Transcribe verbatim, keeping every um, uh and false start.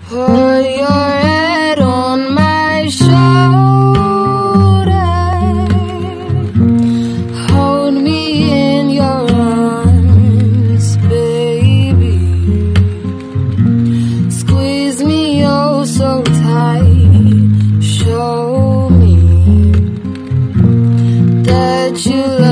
Put your head on my shoulder, hold me in your arms, baby. Squeeze me oh so tight. Show me that you love